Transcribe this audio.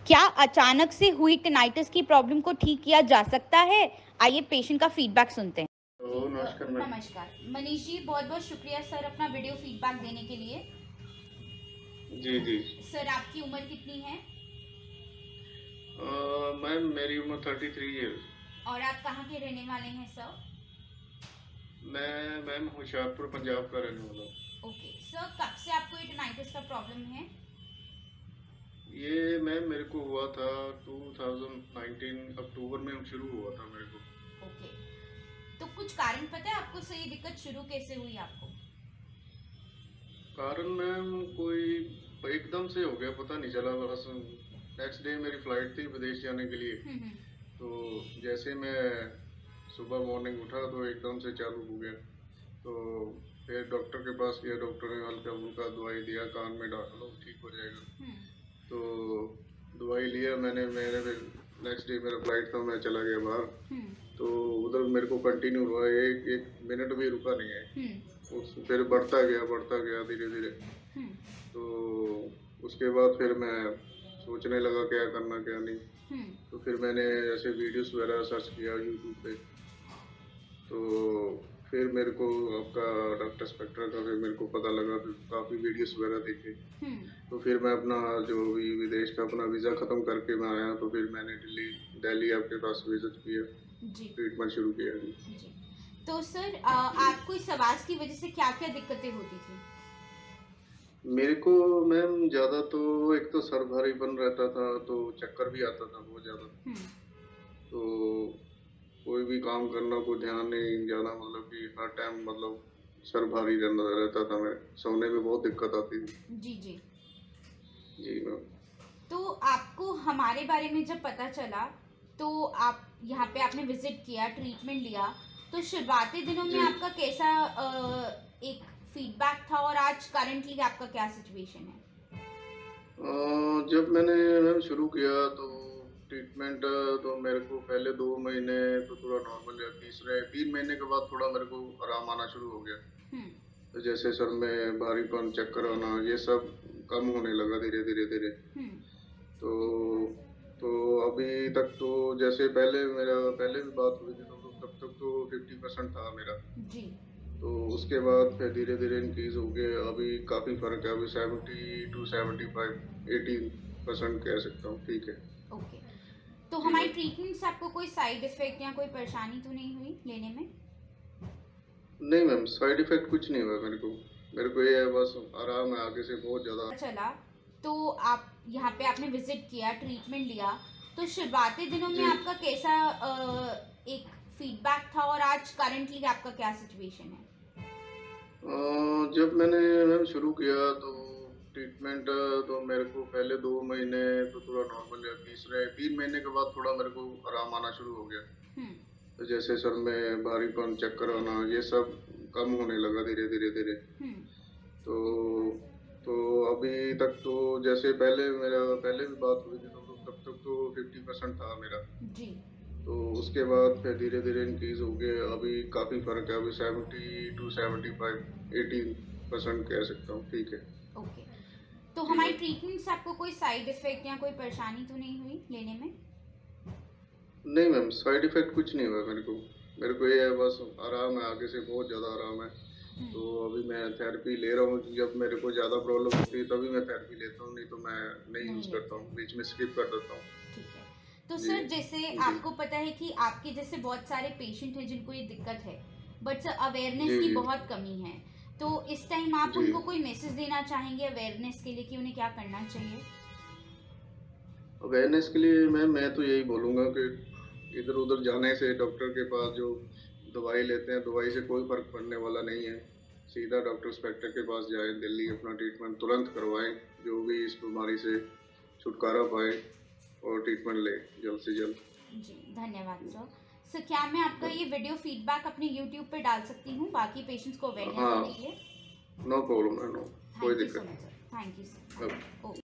क्या अचानक से हुई टिनाइटिस की प्रॉब्लम को ठीक किया जा सकता है? आइए पेशेंट का फीडबैक सुनते हैं। नमस्कार मनीष जी, बहुत बहुत शुक्रिया सर अपना वीडियो फीडबैक देने के लिए। जी जी सर आपकी उम्र कितनी है? मैम मेरी उम्र 33 ईयर्स। और आप कहाँ के रहने वाले हैं सर? मैं मैम होशियारपुर पंजाब का रहने वाला हूँ। ओके सर, कब से आपको ये टिनाइटिस का प्रॉब्लम है? ये मैम मेरे को हुआ था 2019 अक्टूबर में शुरू हुआ था मेरे को। ओके, तो कुछ कारण पता है आपको सर ये दिक्कत शुरू कैसे हुई आपको? कारण मैम कोई एकदम से हो गया, पता नहीं चला। बस नेक्स्ट डे मेरी फ्लाइट थी विदेश जाने के लिए। तो जैसे मैं सुबह मॉर्निंग उठा तो एकदम से चालू हो गया। तो फिर डॉक्टर के पास गया, डॉक्टर ने हल्का फुल्का दवाई दिया, कान में डाल लो ठीक हो जाएगा। तो दवाई लिया मैंने। मेरे नेक्स्ट डे मेरा फ्लाइट था, मैं चला गया बाहर। तो उधर मेरे को कंटिन्यू हुआ, एक मिनट भी रुका नहीं है। फिर बढ़ता गया धीरे धीरे। तो उसके बाद फिर मैं सोचने लगा क्या करना क्या नहीं। तो फिर मैंने ऐसे वीडियोस वगैरह सर्च किया यूट्यूब पे। तो फिर मेरे को आपका DrSpectra का फिर मेरे को पता लगा, फिर काफ़ी वीडियोस वगैरह देखे। तो फिर मैं अपना जो भी विदेश का अपना वीज़ा ख़त्म करके मैं आया, तो फिर मैंने दिल्ली आपके पास विजिट किया, ट्रीटमेंट शुरू किया जी। तो सर आपको इस आवाज़ की वजह से क्या क्या दिक्कतें होती थी? मेरे को मैम ज़्यादा तो एक तो सर भारीपन रहता था, तो चक्कर भी आता था बहुत ज़्यादा। तो कोई भी काम करना को ध्यान नहीं जाना, मतलब कि हर टाइम मतलब सर भारी रहता था। मैं सोने में बहुत दिक्कत आती थी। जी जी जी मैम। तो आपको हमारे बारे में जब पता चला तो आप यहाँ पे आपने विजिट किया, ट्रीटमेंट लिया, तो शुरुआती दिनों में आपका कैसा एक फीडबैक था और आज करंटली आपका क्या सिचुएशन है? जब मैंने मैम शुरू किया तो ट्रीटमेंट, तो मेरे को पहले 2 महीने तो थोड़ा नॉर्मल है, 3 महीने के बाद थोड़ा मेरे को आराम आना शुरू हो गया। तो जैसे सर में भारीपन, चक्कर आना, ये सब कम होने लगा धीरे धीरे। तो अभी तक तो जैसे पहले भी बात हुई थी, तो तब तक तो 50% था मेरा जी। तो उसके बाद फिर धीरे धीरे इंक्रीज हो गया। अभी काफ़ी फर्क है, अभी 70 to 75 80% कह सकता हूँ। ठीक है। ओके, तो हमारी ट्रीटमेंट से आपको कोई साइड इफेक्ट या कोई परेशानी तो नहीं हुई लेने में? नहीं मैम, साइड इफेक्ट कुछ नहीं हुआ मेरे को ये है, बस आराम है आगे से बहुत ज़्यादा। चला तो आप यहाँ पे आपने विजिट किया, ट्रीटमेंट लिया, तो शुरुआती दिनों में आपका कैसा एक फीडबैक था और आज करंटली आपका क्या सिचुएशन है? जब मैंने मैम शुरू किया तो ट्रीटमेंट, तो मेरे को पहले 2 महीने तो थोड़ा नॉर्मल है, 3 महीने के बाद थोड़ा मेरे को आराम आना शुरू हो गया। तो जैसे सर में भारीपन, चक्कर आना, ये सब कम होने लगा धीरे धीरे। तो अभी तक तो जैसे पहले भी बात हुई थी, तो तब तक तो 50% था मेरा जी। तो उसके बाद फिर धीरे धीरे इंक्रीज हो गया। अभी काफ़ी फर्क है, अभी 70 to 75 80% कह सकता हूँ। ठीक है। ओके, तो हमारी ट्रीटमेंट से आपको कोई साइड इफेक्ट या कोई परेशानी तो नहीं हुई लेने में? नहीं मैम, साइड इफेक्ट कुछ नहीं हुआ मेरे को ये है, बस आराम है आगे से बहुत ज़्यादा आराम है। तो अभी मैं थेरेपी ले रहा हूँ। जब मेरे को ज़्यादा प्रॉब्लम होती है तभी मैं थेरेपी लेता हूँ, नहीं तो मैं नहीं यूज़ करता हूँ, बीच में स्किप कर देता हूँ। ठीक है। तो सर जैसे आपको पता है कि आपके जैसे बहुत सारे पेशेंट हैं जिनको ये दिक्कत है, बट सर अवेयरनेस की बहुत कमी है, तो इस टाइम आप उनको कोई मैसेज देना चाहेंगे अवेयरनेस के लिए कि उन्हें क्या करना चाहिए? अवेयरनेस के लिए मैं तो यही बोलूँगा कि इधर उधर जाने से, डॉक्टर के पास जो दवाई लेते हैं, दवाई से कोई फर्क पड़ने वाला नहीं है। सीधा DrSpectra के पास जाएं, दिल्ली अपना ट्रीटमेंट तुरंत करवाएं, जो भी इस बीमारी से छुटकारा पाए और ट्रीटमेंट ले जल्द से जल्द। जी धन्यवाद सर। सर क्या मैं आपका ये वीडियो फीडबैक अपने YouTube पे डाल सकती हूँ बाकी पेशेंट्स को अवेयरनेस के लिए? नो प्रॉब्लम है, नो कोई दिक्कत। Thank you sir.